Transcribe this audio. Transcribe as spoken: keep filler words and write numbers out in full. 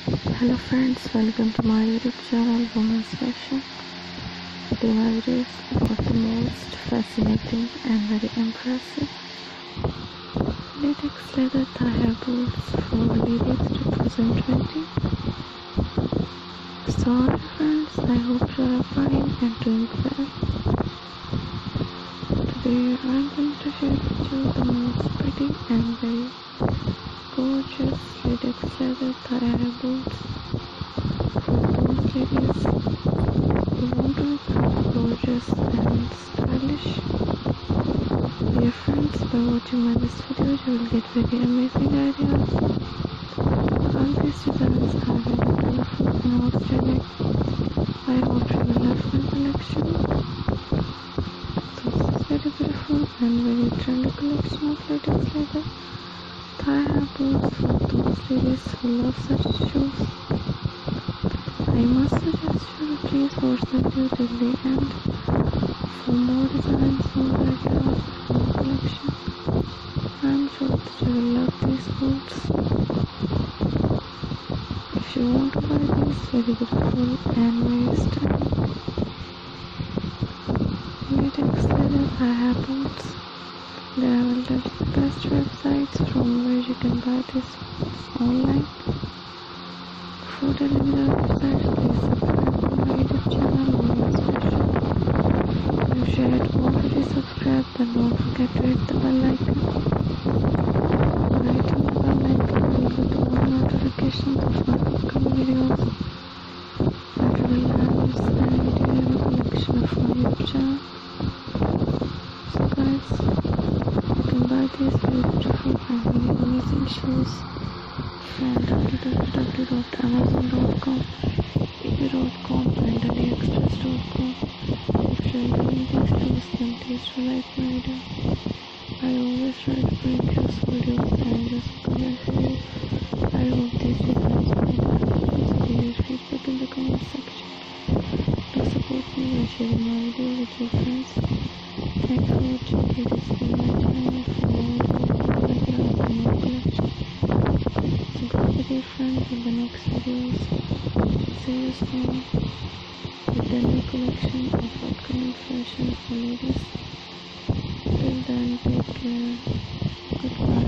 Hello friends, welcome to my YouTube channel Women's Fashion. Today my video is about the most fascinating and very impressive latex leather thigh boots for ladies twenty twenty. So hi friends, I hope you are fine and doing well. Today I'm going to share with you the most pretty and very gorgeous latex leather thigh boots for those ladies who want to look gorgeous and stylish. Dear friends, by watching my this video you will get very amazing ideas. All these designs are very beautiful and outstanding. I hope you will love my collection. So this is very beautiful and very trendy collection of latex leather thigh boots for those ladies who love such shoes. I must suggest you to please watch the video till the end for more designs, more ideas, more collection. I'm sure that you will love these boots. If you want to buy these very beautiful and very stunning latex leather thigh boots, there are the best websites from where you can buy these boots online. Before telling the website, please subscribe to my YouTube channel Women's Fashion. If you shared already subscribed, then don't forget to hit the bell icon. By hitting the bell icon, you will get all notifications of my upcoming videos that will have any video and collection of my YouTube channel. So guys, you can buy these very beautiful and very amazing shoes from w w w dot amazon dot com, ebay dot com and aliexpress dot com. If you are doing these shoes, then please do like my video. I always try to bring useful videos and just comment for you. I hope these designs will help. Please leave your feedback in the comment section. Do support me by sharing my video with your friends. Thanks for watching. Please subscribe my channel for more videos and more collection. So goodbye dear friends in the next videos. See you soon with the new collection of upcoming fashion for ladies. Till then, take care. Goodbye.